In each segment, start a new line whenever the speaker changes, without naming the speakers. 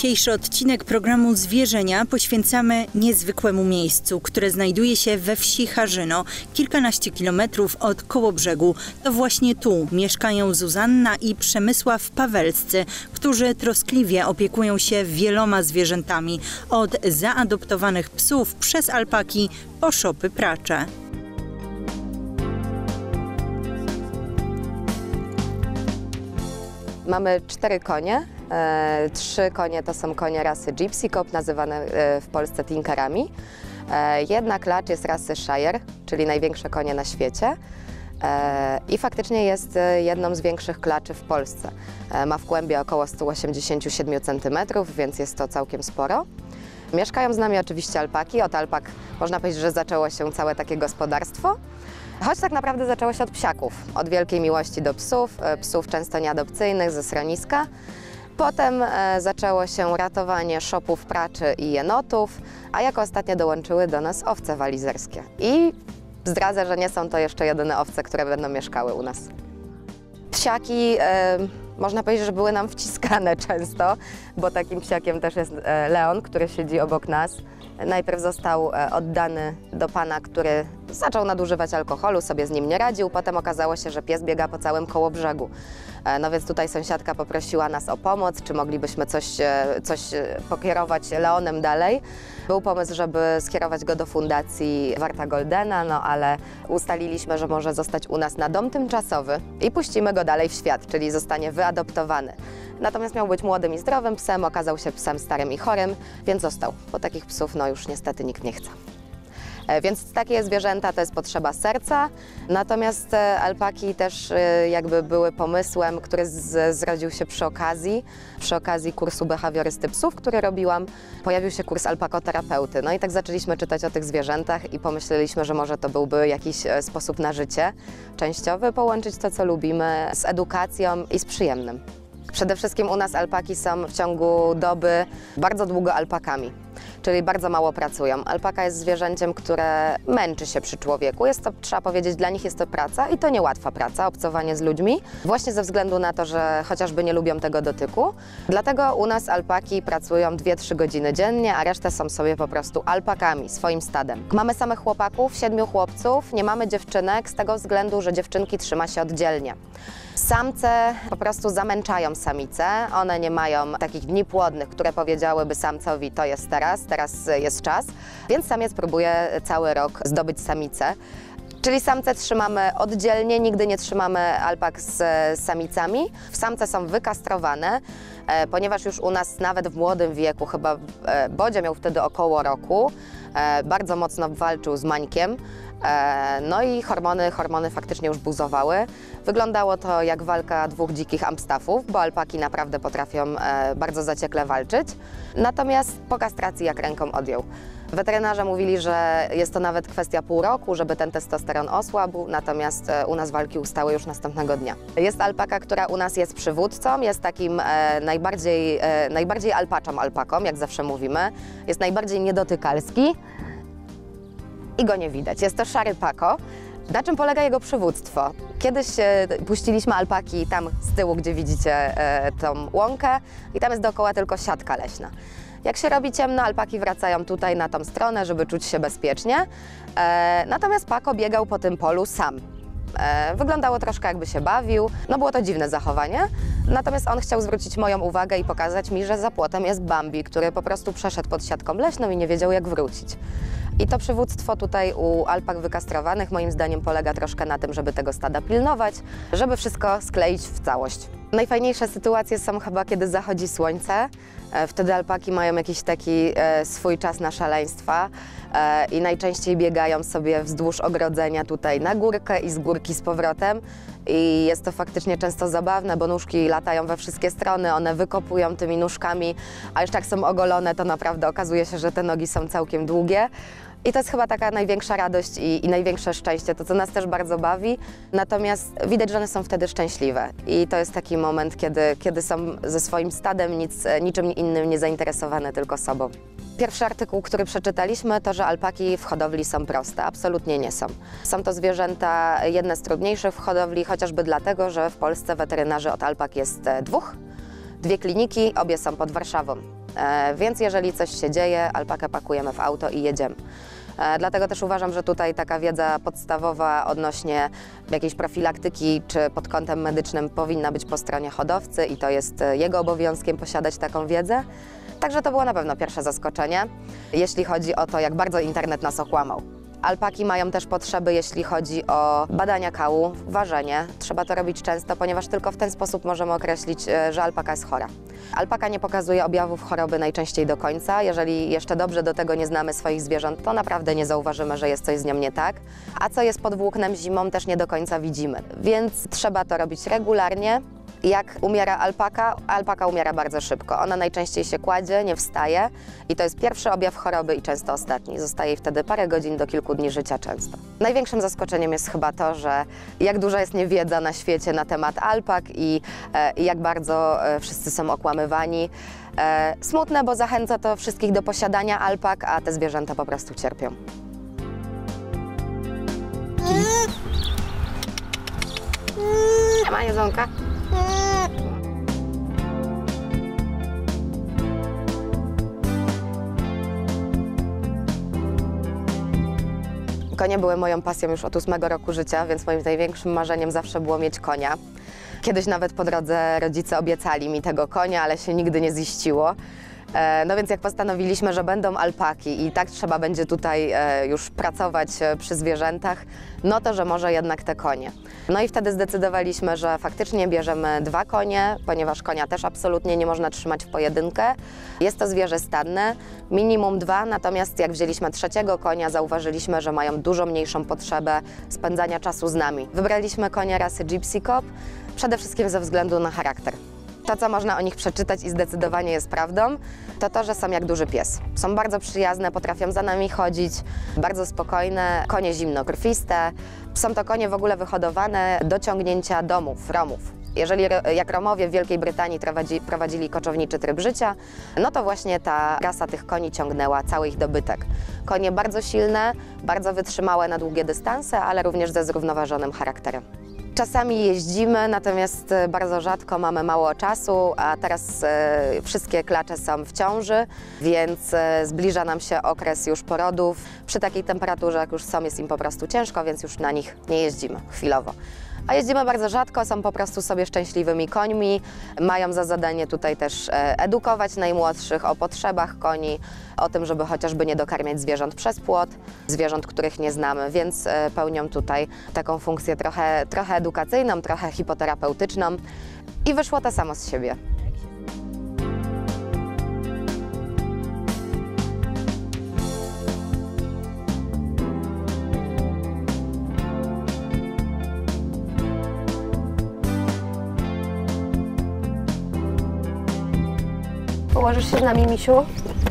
Dzisiejszy odcinek programu Zwierzenia poświęcamy niezwykłemu miejscu, które znajduje się we wsi Harzyno, kilkanaście kilometrów od Kołobrzegu. To właśnie tu mieszkają Zuzanna i Przemysław Pawelscy, którzy troskliwie opiekują się wieloma zwierzętami, od zaadoptowanych psów przez alpaki po szopy pracze.
Mamy 4 konie. 3 konie to są konie rasy Gypsy Cop, nazywane w Polsce tinkerami. Jedna klacz jest rasy Shire, czyli największe konie na świecie. I faktycznie jest jedną z większych klaczy w Polsce. Ma w kłębie około 187 cm, więc jest to całkiem sporo. Mieszkają z nami oczywiście alpaki. Od alpak można powiedzieć, że zaczęło się całe takie gospodarstwo. Choć tak naprawdę zaczęło się od psiaków, od wielkiej miłości do psów, psów często nieadopcyjnych ze schroniska. Potem zaczęło się ratowanie szopów praczy i jenotów, a jako ostatnie dołączyły do nas owce walizerskie. I zdradzę, że nie są to jeszcze jedyne owce, które będą mieszkały u nas. Psiaki, można powiedzieć, że były nam wciskane często, bo takim psiakiem też jest Leon, który siedzi obok nas. Najpierw został oddany do pana, który zaczął nadużywać alkoholu, sobie z nim nie radził. Potem okazało się, że pies biega po całym Kołobrzegu. No więc tutaj sąsiadka poprosiła nas o pomoc, czy moglibyśmy coś pokierować Leonem dalej. Był pomysł, żeby skierować go do fundacji Warta Goldena, no ale ustaliliśmy, że może zostać u nas na dom tymczasowy i puścimy go dalej w świat, czyli zostanie wyadoptowany. Natomiast miał być młodym i zdrowym psem, okazał się psem starym i chorym, więc został, bo takich psów no już niestety nikt nie chce. Więc takie zwierzęta to jest potrzeba serca, natomiast alpaki też jakby były pomysłem, który zrodził się przy okazji kursu behawiorysty psów, który robiłam. Pojawił się kurs alpakoterapeuty, no i tak zaczęliśmy czytać o tych zwierzętach i pomyśleliśmy, że może to byłby jakiś sposób na życie częściowy, połączyć to, co lubimy, z edukacją i z przyjemnym. Przede wszystkim u nas alpaki są w ciągu doby bardzo długo alpakami, czyli bardzo mało pracują. Alpaka jest zwierzęciem, które męczy się przy człowieku. Jest to, trzeba powiedzieć, dla nich jest to praca i to niełatwa praca, obcowanie z ludźmi, właśnie ze względu na to, że chociażby nie lubią tego dotyku. Dlatego u nas alpaki pracują 2-3 godziny dziennie, a resztę są sobie po prostu alpakami, swoim stadem. Mamy samych chłopaków, 7 chłopców, nie mamy dziewczynek z tego względu, że dziewczynki trzyma się oddzielnie. Samce po prostu zamęczają samice, one nie mają takich dni płodnych, które powiedziałyby samcowi to jest teraz jest czas, więc samiec próbuje cały rok zdobyć samicę. Czyli samce trzymamy oddzielnie, nigdy nie trzymamy alpak z samicami. Samce są wykastrowane, ponieważ już u nas nawet w młodym wieku, chyba Bodzio miał wtedy około roku, bardzo mocno walczył z Mańkiem. No i hormony faktycznie już buzowały. Wyglądało to jak walka 2 dzikich amstaffów, bo alpaki naprawdę potrafią bardzo zaciekle walczyć. Natomiast po kastracji jak ręką odjął. Weterynarze mówili, że jest to nawet kwestia pół roku, żeby ten testosteron osłabł, natomiast u nas walki ustały już następnego dnia. Jest alpaka, która u nas jest przywódcą, jest takim najbardziej alpaczą alpaką, jak zawsze mówimy. Jest najbardziej niedotykalski i go nie widać. Jest to szary pako. Na czym polega jego przywództwo? Kiedyś puściliśmy alpaki tam z tyłu, gdzie widzicie tą łąkę i tam jest dookoła tylko siatka leśna. Jak się robi ciemno, alpaki wracają tutaj na tą stronę, żeby czuć się bezpiecznie. Natomiast pako biegał po tym polu sam. Wyglądało troszkę jakby się bawił, no było to dziwne zachowanie. Natomiast on chciał zwrócić moją uwagę i pokazać mi, że za płotem jest Bambi, który po prostu przeszedł pod siatką leśną i nie wiedział jak wrócić. I to przywództwo tutaj u alpak wykastrowanych moim zdaniem polega troszkę na tym, żeby tego stada pilnować, żeby wszystko skleić w całość. Najfajniejsze sytuacje są chyba, kiedy zachodzi słońce. Wtedy alpaki mają jakiś taki swój czas na szaleństwa i najczęściej biegają sobie wzdłuż ogrodzenia tutaj na górkę i z górki z powrotem. I jest to faktycznie często zabawne, bo nóżki latają we wszystkie strony, one wykopują tymi nóżkami, a jeszcze jak są ogolone, to naprawdę okazuje się, że te nogi są całkiem długie. I to jest chyba taka największa radość i największe szczęście, to co nas też bardzo bawi. Natomiast widać, że one są wtedy szczęśliwe. I to jest taki moment, kiedy są ze swoim stadem, niczym innym nie zainteresowane, tylko sobą. Pierwszy artykuł, który przeczytaliśmy, to, że alpaki w hodowli są proste. Absolutnie nie są. Są to zwierzęta jedne z trudniejszych w hodowli, chociażby dlatego, że w Polsce weterynarzy od alpak jest 2. 2 kliniki, obie są pod Warszawą. Więc jeżeli coś się dzieje, alpakę pakujemy w auto i jedziemy. Dlatego też uważam, że tutaj taka wiedza podstawowa odnośnie jakiejś profilaktyki czy pod kątem medycznym powinna być po stronie hodowcy i to jest jego obowiązkiem posiadać taką wiedzę. Także to było na pewno pierwsze zaskoczenie, jeśli chodzi o to, jak bardzo internet nas okłamał. Alpaki mają też potrzeby, jeśli chodzi o badania kału, ważenie. Trzeba to robić często, ponieważ tylko w ten sposób możemy określić, że alpaka jest chora. Alpaka nie pokazuje objawów choroby najczęściej do końca. Jeżeli jeszcze dobrze do tego nie znamy swoich zwierząt, to naprawdę nie zauważymy, że jest coś z nią nie tak. A co jest pod włóknem zimą, też nie do końca widzimy. Więc trzeba to robić regularnie. Jak umiera alpaka? Alpaka umiera bardzo szybko. Ona najczęściej się kładzie, nie wstaje i to jest pierwszy objaw choroby i często ostatni. Zostaje jej wtedy parę godzin do kilku dni życia często. Największym zaskoczeniem jest chyba to, że jak duża jest niewiedza na świecie na temat alpak i jak bardzo wszyscy są okłamywani. Smutne, bo zachęca to wszystkich do posiadania alpak, a te zwierzęta po prostu cierpią. Nie ma jedzonka. Konie były moją pasją już od 8 roku życia, więc moim największym marzeniem zawsze było mieć konia. Kiedyś nawet po drodze rodzice obiecali mi tego konia, ale się nigdy nie ziściło. No więc jak postanowiliśmy, że będą alpaki i tak trzeba będzie tutaj już pracować przy zwierzętach, no to że może jednak te konie. No i wtedy zdecydowaliśmy, że faktycznie bierzemy 2 konie, ponieważ konia też absolutnie nie można trzymać w pojedynkę. Jest to zwierzę stadne, minimum 2, natomiast jak wzięliśmy 3. konia, zauważyliśmy, że mają dużo mniejszą potrzebę spędzania czasu z nami. Wybraliśmy konie rasy Gypsy Cop, przede wszystkim ze względu na charakter. To, co można o nich przeczytać i zdecydowanie jest prawdą, to to, że są jak duży pies. Są bardzo przyjazne, potrafią za nami chodzić, bardzo spokojne, konie zimnokrwiste. Są to konie w ogóle wyhodowane do ciągnięcia domów, romów. Jeżeli jak Romowie w Wielkiej Brytanii prowadzili koczowniczy tryb życia, no to właśnie ta rasa tych koni ciągnęła cały ich dobytek. Konie bardzo silne, bardzo wytrzymałe na długie dystanse, ale również ze zrównoważonym charakterem. Czasami jeździmy, natomiast bardzo rzadko mamy mało czasu, a teraz wszystkie klacze są w ciąży, więc zbliża nam się okres już porodów. Przy takiej temperaturze, jak już są, jest im po prostu ciężko, więc już na nich nie jeździmy chwilowo. A jeździmy bardzo rzadko, są po prostu sobie szczęśliwymi końmi, mają za zadanie tutaj też edukować najmłodszych o potrzebach koni, o tym, żeby chociażby nie dokarmiać zwierząt przez płot, zwierząt, których nie znamy, więc pełnią tutaj taką funkcję trochę edukacyjną, trochę hipoterapeutyczną i wyszło to samo z siebie. Położysz się z nami, misiu?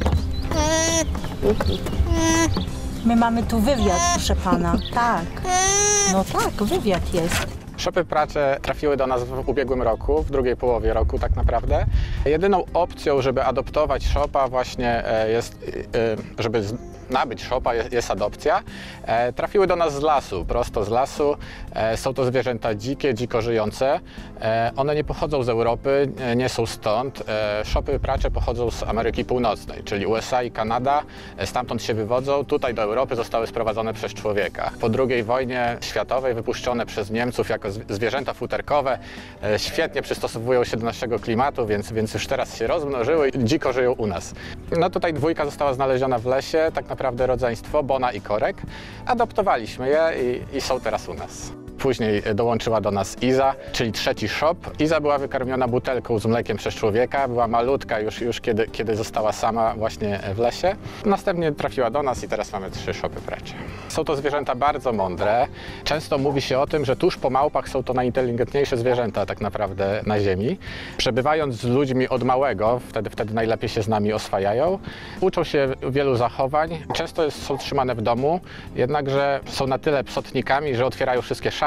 My mamy tu wywiad, proszę pana. Tak. No tak, wywiad jest.
Szopy pracze trafiły do nas w ubiegłym roku, w drugiej połowie roku tak naprawdę. Jedyną opcją, żeby adoptować szopa właśnie jest, żeby nabyć szopa jest adopcja. Trafiły do nas z lasu, prosto z lasu. Są to zwierzęta dzikie, dziko żyjące. One nie pochodzą z Europy, nie są stąd. Szopy pracze pochodzą z Ameryki Północnej, czyli USA i Kanada. Stamtąd się wywodzą. Tutaj do Europy zostały sprowadzone przez człowieka. Po II wojnie światowej wypuszczone przez Niemców jako zwierzęta futerkowe. Świetnie przystosowują się do naszego klimatu, więc już teraz się rozmnożyły i dziko żyją u nas. No tutaj dwójka została znaleziona w lesie, tak naprawdę rodzeństwo, Bona i Korek. Adoptowaliśmy je i są teraz u nas. Później dołączyła do nas Iza, czyli 3. szop. Iza była wykarmiona butelką z mlekiem przez człowieka, była malutka już kiedy została sama właśnie w lesie. Następnie trafiła do nas i teraz mamy 3 szopy pracze. Są to zwierzęta bardzo mądre. Często mówi się o tym, że tuż po małpach są to najinteligentniejsze zwierzęta tak naprawdę na ziemi. Przebywając z ludźmi od małego, wtedy najlepiej się z nami oswajają. Uczą się wielu zachowań. Często są trzymane w domu, jednakże są na tyle psotnikami, że otwierają wszystkie szafy,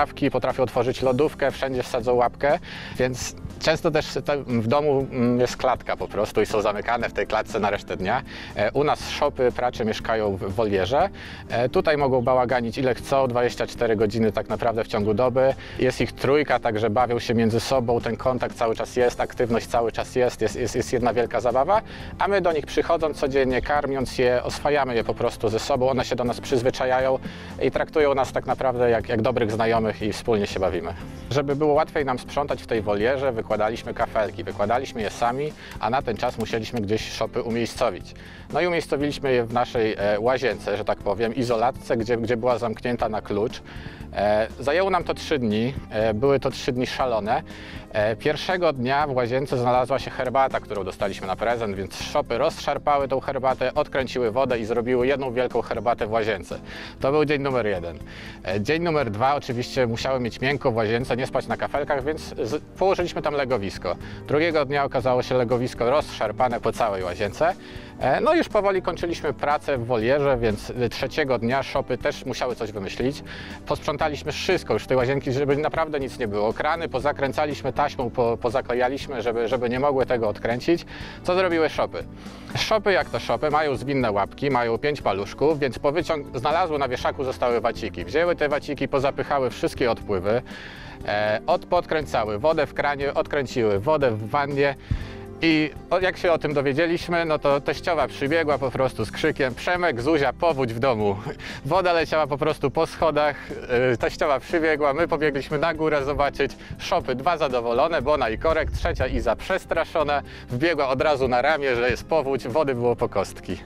ławki, potrafią otworzyć lodówkę, wszędzie wsadzą łapkę, więc często też w domu jest klatka po prostu i są zamykane w tej klatce na resztę dnia. U nas szopy pracze mieszkają w wolierze. Tutaj mogą bałaganić ile chcą, 24 godziny tak naprawdę w ciągu doby. Jest ich trójka, także bawią się między sobą, ten kontakt cały czas jest, aktywność cały czas jest jedna wielka zabawa, a my do nich przychodząc codziennie, karmiąc je, oswajamy je po prostu ze sobą, one się do nas przyzwyczajają i traktują nas tak naprawdę jak dobrych znajomych i wspólnie się bawimy. Żeby było łatwiej nam sprzątać w tej wolierze, wykładaliśmy kafelki, wykładaliśmy je sami, a na ten czas musieliśmy gdzieś szopy umiejscowić. No i umiejscowiliśmy je w naszej łazience, że tak powiem, izolatce, gdzie była zamknięta na klucz. Zajęło nam to 3 dni, były to 3 dni szalone. Pierwszego dnia w łazience znalazła się herbata, którą dostaliśmy na prezent, więc szopy rozszarpały tą herbatę, odkręciły wodę i zrobiły jedną wielką herbatę w łazience. To był dzień numer 1. Dzień numer 2 oczywiście musiały mieć miękko w łazience, nie spać na kafelkach, więc położyliśmy tam legowisko. Drugiego dnia okazało się legowisko rozszarpane po całej łazience. No i już powoli kończyliśmy pracę w wolierze, więc 3 dnia szopy też musiały coś wymyślić. Posprzątaliśmy wszystko już w tej łazienki, żeby naprawdę nic nie było. Krany pozakręcaliśmy taśmą, pozaklejaliśmy, żeby nie mogły tego odkręcić. Co zrobiły szopy? Szopy jak to szopy, mają zwinne łapki, mają 5 paluszków, więc znalazły na wieszaku zostały waciki. Wzięły te waciki, pozapychały wszystkie odpływy, podkręcały wodę w kranie, odkręciły wodę w wannie. I jak się o tym dowiedzieliśmy, no to teściowa przybiegła po prostu z krzykiem: Przemek, Zuzia, powódź w domu. Woda leciała po prostu po schodach, teściowa przybiegła, my pobiegliśmy na górę zobaczyć. Szopy 2 zadowolone, Bona i Korek, 3 Iza przestraszona, wbiegła od razu na ramię, że jest powódź, wody było po kostki.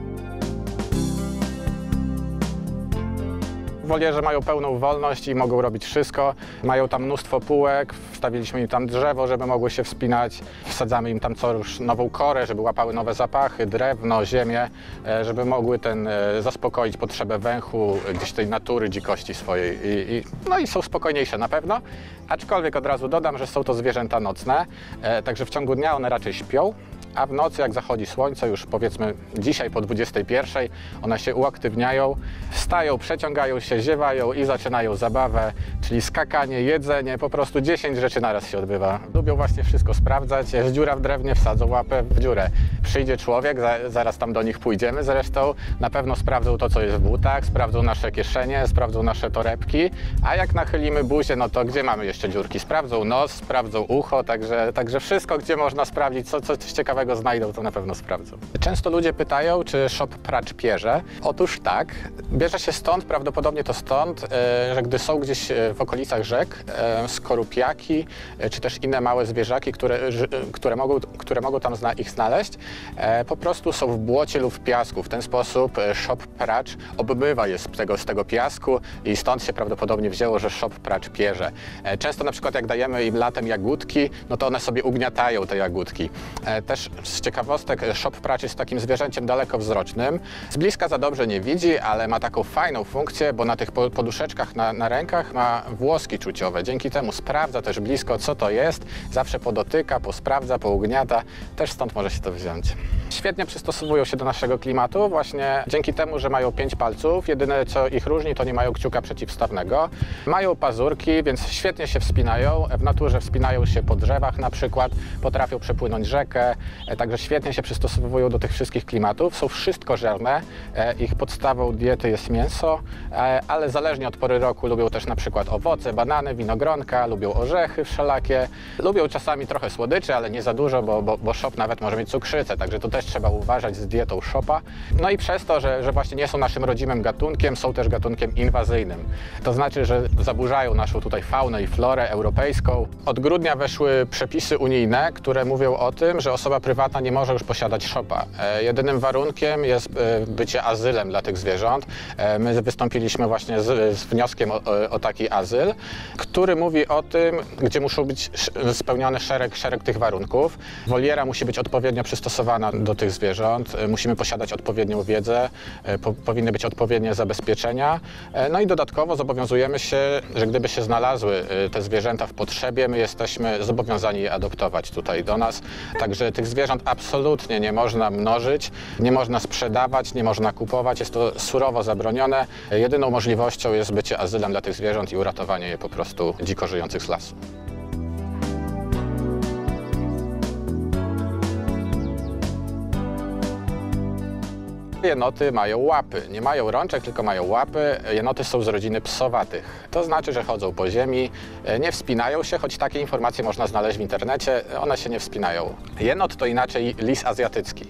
W wolierze mają pełną wolność i mogą robić wszystko. Mają tam mnóstwo półek, wstawiliśmy im tam drzewo, żeby mogły się wspinać. Wsadzamy im tam co rusz nową korę, żeby łapały nowe zapachy, drewno, ziemię, żeby mogły zaspokoić potrzebę węchu, gdzieś tej natury, dzikości swojej. No i są spokojniejsze na pewno, aczkolwiek od razu dodam, że są to zwierzęta nocne, także w ciągu dnia one raczej śpią. A w nocy, jak zachodzi słońce, już powiedzmy dzisiaj po 21, one się uaktywniają, wstają, przeciągają się, ziewają i zaczynają zabawę, czyli skakanie, jedzenie, po prostu 10 rzeczy naraz się odbywa. Lubią właśnie wszystko sprawdzać, jest dziura w drewnie, wsadzą łapę w dziurę. Przyjdzie człowiek, zaraz tam do nich pójdziemy zresztą, na pewno sprawdzą to, co jest w butach, sprawdzą nasze kieszenie, sprawdzą nasze torebki, a jak nachylimy buzię, no to gdzie mamy jeszcze dziurki? Sprawdzą nos, sprawdzą ucho, także wszystko, gdzie można sprawdzić, coś ciekawego znajdą, to na pewno sprawdzą. Często ludzie pytają, czy szop pracz pierze. Otóż tak, bierze się stąd, prawdopodobnie to stąd, że gdy są gdzieś w okolicach rzek skorupiaki, czy też inne małe zwierzaki, które mogą tam ich znaleźć, po prostu są w błocie lub w piasku. W ten sposób szop pracz obmywa je z tego piasku i stąd się prawdopodobnie wzięło, że szop pracz pierze. Często na przykład jak dajemy im latem jagódki, no to one sobie ugniatają te jagódki. Też z ciekawostek, szop pracz jest takim zwierzęciem dalekowzrocznym. Z bliska za dobrze nie widzi, ale ma taką fajną funkcję, bo na tych poduszeczkach na rękach ma włoski czuciowe. Dzięki temu sprawdza też blisko, co to jest. Zawsze podotyka, posprawdza, pougniata. Też stąd może się to wziąć. Świetnie przystosowują się do naszego klimatu właśnie dzięki temu, że mają 5 palców. Jedyne, co ich różni, to nie mają kciuka przeciwstawnego. Mają pazurki, więc świetnie się wspinają. W naturze wspinają się po drzewach na przykład. Potrafią przepłynąć rzekę. Także świetnie się przystosowują do tych wszystkich klimatów. Są wszystkożerne. Ich podstawą diety jest mięso, ale zależnie od pory roku lubią też na przykład owoce, banany, winogronka, lubią orzechy wszelakie. Lubią czasami trochę słodyczy, ale nie za dużo, bo szop nawet może mieć cukrzycę, także to też trzeba uważać z dietą szopa. No i przez to, że właśnie nie są naszym rodzimym gatunkiem, są też gatunkiem inwazyjnym. To znaczy, że zaburzają naszą tutaj faunę i florę europejską. Od grudnia weszły przepisy unijne, które mówią o tym, że osoba prywatna nie może już posiadać szopa. Jedynym warunkiem jest bycie azylem dla tych zwierząt. My wystąpiliśmy właśnie z wnioskiem o taki azyl, który mówi o tym, gdzie muszą być spełnione szereg tych warunków. Woliera musi być odpowiednio przystosowana do tych zwierząt, musimy posiadać odpowiednią wiedzę, powinny być odpowiednie zabezpieczenia. No i dodatkowo zobowiązujemy się, że gdyby się znalazły te zwierzęta w potrzebie, my jesteśmy zobowiązani je adoptować tutaj do nas. Także tych zwierząt zwierząt absolutnie nie można mnożyć, nie można sprzedawać, nie można kupować, jest to surowo zabronione. Jedyną możliwością jest bycie azylem dla tych zwierząt i uratowanie je po prostu dziko żyjących z lasu. Jenoty mają łapy. Nie mają rączek, tylko mają łapy. Jenoty są z rodziny psowatych. To znaczy, że chodzą po ziemi, nie wspinają się, choć takie informacje można znaleźć w internecie, one się nie wspinają. Jenot to inaczej lis azjatycki,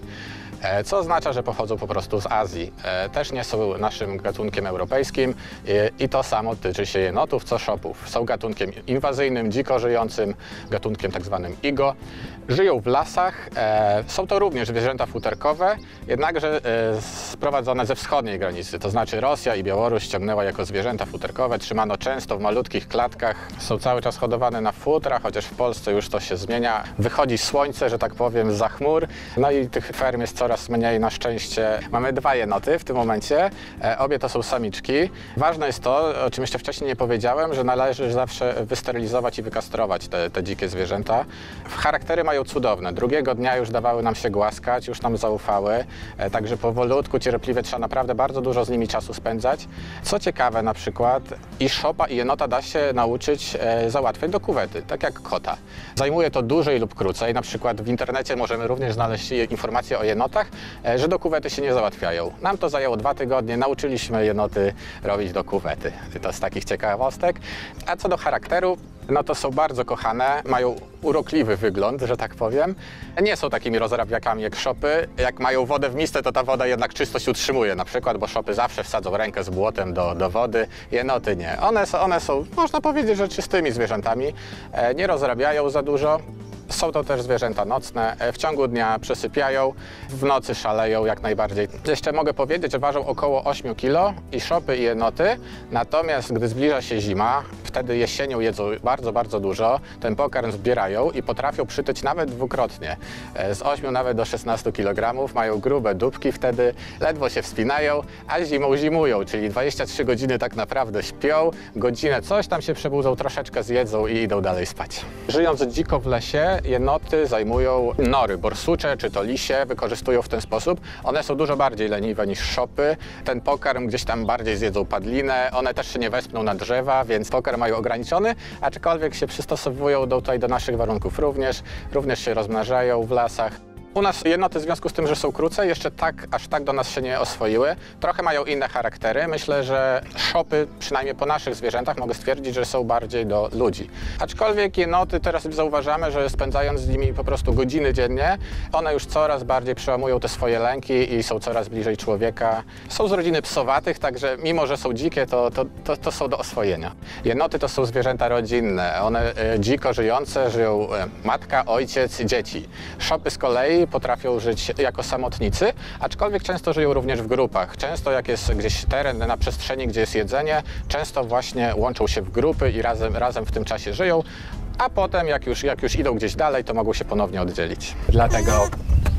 co oznacza, że pochodzą po prostu z Azji. Też nie są naszym gatunkiem europejskim i to samo tyczy się jenotów, co szopów. Są gatunkiem inwazyjnym, dziko żyjącym, gatunkiem tak zwanym IGO. Żyją w lasach, są to również zwierzęta futerkowe, jednakże sprowadzone ze wschodniej granicy, to znaczy Rosja i Białoruś ściągnęła jako zwierzęta futerkowe, trzymano często w malutkich klatkach, są cały czas hodowane na futra, chociaż w Polsce już to się zmienia. Wychodzi słońce, że tak powiem, zza chmur, no i tych ferm jest coraz mniej na szczęście. Mamy 2 jenoty w tym momencie, obie to są samiczki. Ważne jest to, o czym jeszcze wcześniej nie powiedziałem, że należy zawsze wysterylizować i wykastrować te dzikie zwierzęta. Charaktery mają cudowne. Drugiego dnia już dawały nam się głaskać, już nam zaufały, także powolutku, cierpliwie trzeba naprawdę bardzo dużo z nimi czasu spędzać. Co ciekawe na przykład, i szopa i jenota da się nauczyć załatwiać do kuwety, tak jak kota. Zajmuje to dłużej lub krócej, na przykład w internecie możemy również znaleźć informacje o jenotach, że do kuwety się nie załatwiają. Nam to zajęło 2 tygodnie, nauczyliśmy jenoty robić do kuwety. To z takich ciekawostek. A co do charakteru, no to są bardzo kochane, mają urokliwy wygląd, że tak powiem. Nie są takimi rozrabiakami jak szopy. Jak mają wodę w misce, to ta woda jednak czystość utrzymuje na przykład, bo szopy zawsze wsadzą rękę z błotem do wody, jenoty nie. One są, można powiedzieć, że czystymi zwierzętami, nie rozrabiają za dużo. Są to też zwierzęta nocne, w ciągu dnia przesypiają, w nocy szaleją jak najbardziej. Jeszcze mogę powiedzieć, że ważą około 8 kg i szopy i jenoty, natomiast gdy zbliża się zima, wtedy jesienią jedzą bardzo, bardzo dużo, ten pokarm zbierają i potrafią przytyć nawet dwukrotnie. Z 8 nawet do 16 kg, mają grube dupki wtedy, ledwo się wspinają, a zimą zimują, czyli 23 godziny tak naprawdę śpią, godzinę coś tam się przebudzą, troszeczkę zjedzą i idą dalej spać. Żyjąc dziko w lesie, jenoty zajmują nory borsucze czy to lisie, wykorzystują w ten sposób. One są dużo bardziej leniwe niż szopy. Ten pokarm gdzieś tam bardziej zjedzą padlinę. One też się nie wespną na drzewa, więc pokarm mają ograniczony, aczkolwiek się przystosowują do naszych warunków również się rozmnażają w lasach. U nas jenoty w związku z tym, że są krócej, jeszcze aż tak do nas się nie oswoiły. Trochę mają inne charaktery. Myślę, że szopy, przynajmniej po naszych zwierzętach, mogę stwierdzić, że są bardziej do ludzi. Aczkolwiek jenoty teraz zauważamy, że spędzając z nimi po prostu godziny dziennie, one już coraz bardziej przełamują te swoje lęki i są coraz bliżej człowieka. Są z rodziny psowatych, także mimo, że są dzikie, to są do oswojenia. Jenoty to są zwierzęta rodzinne. One dziko żyjące, żyją matka, ojciec, dzieci. Szopy z kolei potrafią żyć jako samotnicy, aczkolwiek często żyją również w grupach. Często jak jest gdzieś teren na przestrzeni, gdzie jest jedzenie, często właśnie łączą się w grupy i razem w tym czasie żyją, a potem jak już idą gdzieś dalej, to mogą się ponownie oddzielić. Dlatego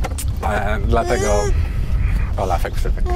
Olafek przypyk.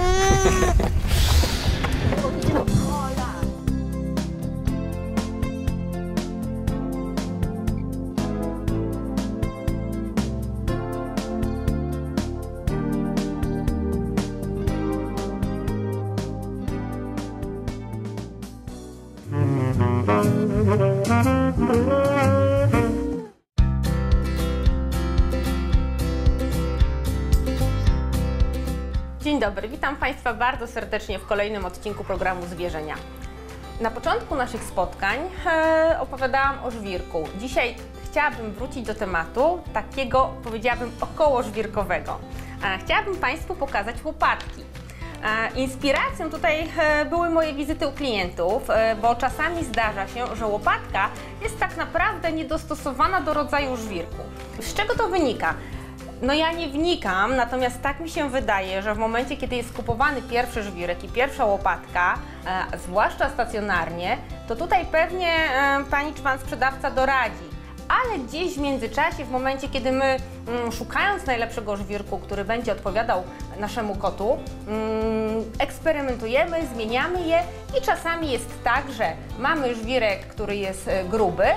Dzień dobry, witam Państwa bardzo serdecznie w kolejnym odcinku programu Zwierzenia. Na początku naszych spotkań opowiadałam o żwirku. Dzisiaj chciałabym wrócić do tematu takiego, powiedziałabym, około żwirkowego. Chciałabym Państwu pokazać łopatki. Inspiracją tutaj były moje wizyty u klientów, bo czasami zdarza się, że łopatka jest tak naprawdę niedostosowana do rodzaju żwirku. Z czego to wynika? No ja nie wnikam, natomiast tak mi się wydaje, że w momencie, kiedy jest kupowany pierwszy żwirek i pierwsza łopatka, zwłaszcza stacjonarnie, to tutaj pewnie pani czy pan sprzedawca doradzi. Ale gdzieś w międzyczasie, w momencie, kiedy my szukając najlepszego żwirku, który będzie odpowiadał naszemu kotu, eksperymentujemy, zmieniamy je i czasami jest tak, że mamy żwirek, który jest gruby,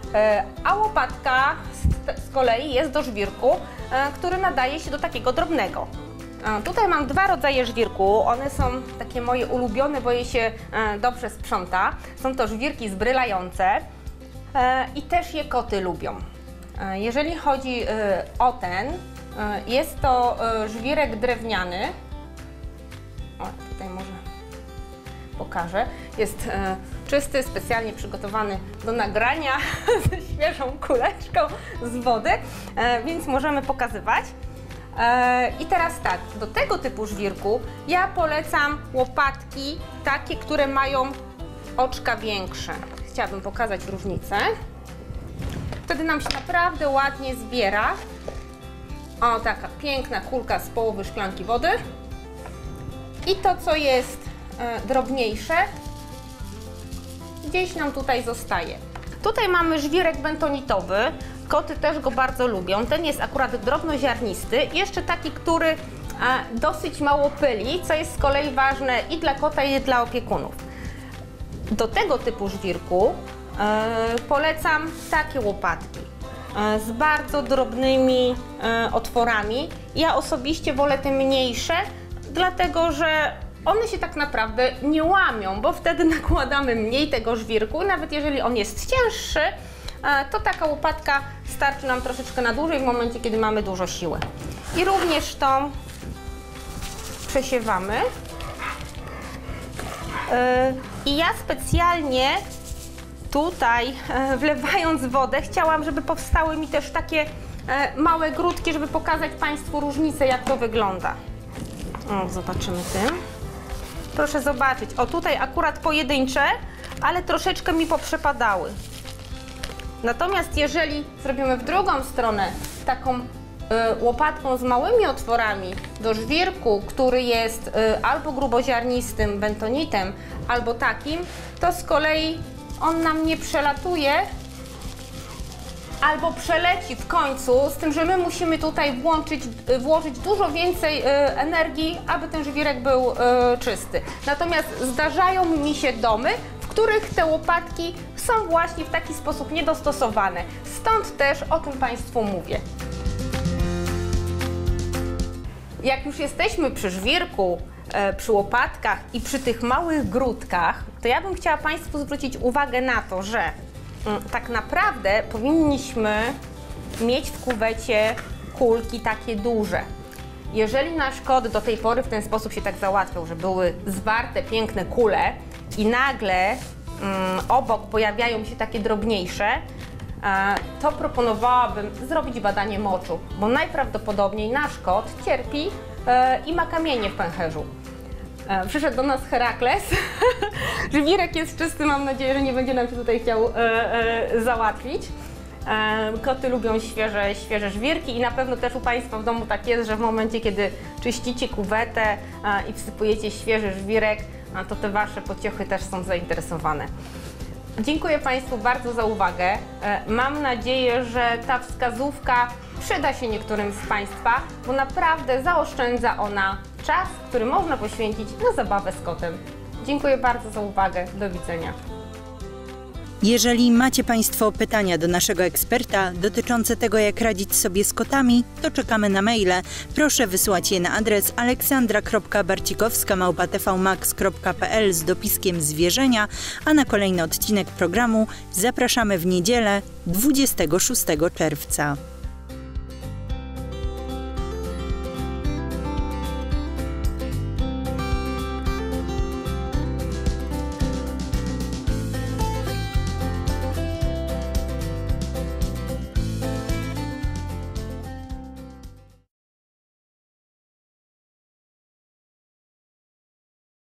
A łopatka z kolei jest do żwirku, który nadaje się do takiego drobnego. Tutaj mam dwa rodzaje żwirku, one są takie moje ulubione, bo je się dobrze sprząta. Są to żwirki zbrylające i też je koty lubią. Jeżeli chodzi o ten, jest to żwirek drewniany. O, tutaj może pokażę. Jest czysty, specjalnie przygotowany do nagrania ze świeżą kuleczką z wody, więc możemy pokazywać. I teraz tak, do tego typu żwirku ja polecam łopatki takie, które mają oczka większe. Chciałabym pokazać różnicę. Wtedy nam się naprawdę ładnie zbiera. O, taka piękna kulka z połowy szklanki wody. I to, co jest drobniejsze, gdzieś nam tutaj zostaje. Tutaj mamy żwirek bentonitowy. Koty też go bardzo lubią. Ten jest akurat drobnoziarnisty. Jeszcze taki, który dosyć mało pyli, co jest z kolei ważne i dla kota, i dla opiekunów. Do tego typu żwirku polecam takie łopatki z bardzo drobnymi otworami. Ja osobiście wolę te mniejsze, dlatego że one się tak naprawdę nie łamią, bo wtedy nakładamy mniej tego żwirku. Nawet jeżeli on jest cięższy, to taka łopatka starczy nam troszeczkę na dłużej w momencie, kiedy mamy dużo siły. I również tą przesiewamy. I ja specjalnie tutaj, wlewając wodę, chciałam, żeby powstały mi też takie małe grudki, żeby pokazać Państwu różnicę, jak to wygląda. O, zobaczymy tym. Proszę zobaczyć, o tutaj akurat pojedyncze, ale troszeczkę mi poprzepadały. Natomiast jeżeli zrobimy w drugą stronę taką łopatką z małymi otworami do żwirku, który jest albo gruboziarnistym bentonitem, albo takim, to z kolei on nam nie przelatuje, albo przeleci w końcu, z tym, że my musimy tutaj włożyć dużo więcej energii, aby ten żwirek był czysty. Natomiast zdarzają mi się domy, w których te łopatki są właśnie w taki sposób niedostosowane. Stąd też o tym Państwu mówię. Jak już jesteśmy przy żwirku, przy łopatkach i przy tych małych grudkach, to ja bym chciała Państwu zwrócić uwagę na to, że tak naprawdę powinniśmy mieć w kuwecie kulki takie duże. Jeżeli nasz kot do tej pory w ten sposób się tak załatwiał, że były zwarte, piękne kule i nagle obok pojawiają się takie drobniejsze, to proponowałabym zrobić badanie moczu, bo najprawdopodobniej nasz kot cierpi i ma kamienie w pęcherzu. Przyszedł do nas Herakles. Żwirek jest czysty, mam nadzieję, że nie będzie nam się tutaj chciał załatwić. Koty lubią świeże żwirki i na pewno też u Państwa w domu tak jest, że w momencie, kiedy czyścicie kuwetę i wsypujecie świeży żwirek, to te Wasze pociochy też są zainteresowane. Dziękuję Państwu bardzo za uwagę. Mam nadzieję, że ta wskazówka przyda się niektórym z Państwa, bo naprawdę zaoszczędza ona czas, który można poświęcić na zabawę z kotem. Dziękuję bardzo za uwagę. Do widzenia.
Jeżeli macie Państwo pytania do naszego eksperta dotyczące tego, jak radzić sobie z kotami, to czekamy na maile. Proszę wysłać je na adres aleksandra.barcikowska@tvmax.pl z dopiskiem zwierzenia, a na kolejny odcinek programu zapraszamy w niedzielę 26 czerwca.